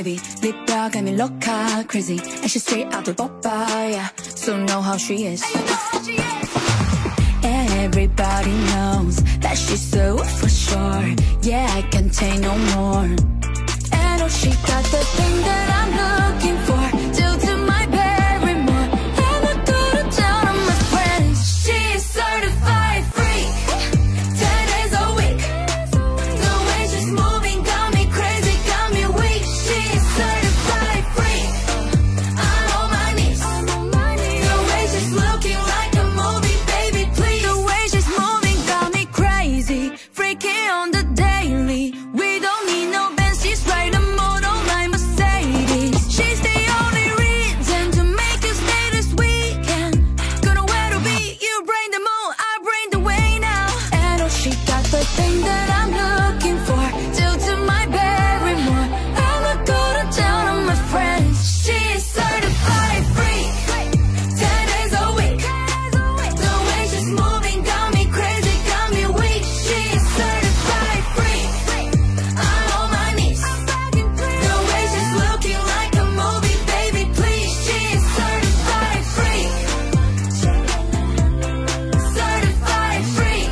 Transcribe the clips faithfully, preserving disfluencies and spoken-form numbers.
baby. Lip dog got me loca, crazy, and she's straight out the bopa, yeah. So know how she is. Everybody knows that she's so for sure. Yeah, I can't take no more. And oh, she got the thing that I'm looking for. Due to my Barrymore, I'ma go to town on my friends. She's certified freak, ten days a week. The way she's moving got me crazy, got me weak. She's certified freak, I'm on my knees. The way she's looking like a movie, baby, please. The way she's moving got me crazy, freaky on the daily. We don't need no Benz, she's right a model like Mercedes. She's the only reason to make you stay this weekend. Gonna where to be, you bring the moon, I bring the way now. And oh, she got the thing that I'm looking for. Due to my Barrymore, I'ma go to town on my friends. She's certified freak, ten days a week. The way she's moving got me crazy, got me weak. She's certified freak, I'm on my knees. The way she's looking like a movie, baby, please. She's certified freak, certified freak.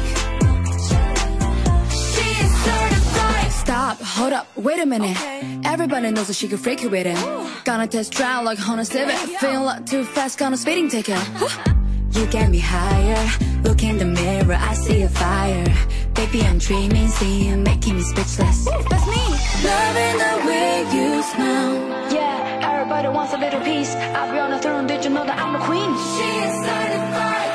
She's certified. Stop, hold up, wait a minute. Everybody knows that she can freak you with it. Gonna test drive like Honda Civic. Feel like too fast, gonna speeding ticket. You get me higher. Look in the mirror, I see a fire. Baby, I'm dreaming, see you making me speechless. That's me. Loving the way you smell. Yeah, everybody wants a little piece. I'll be on the throne, did you know that I'm the queen? She is certified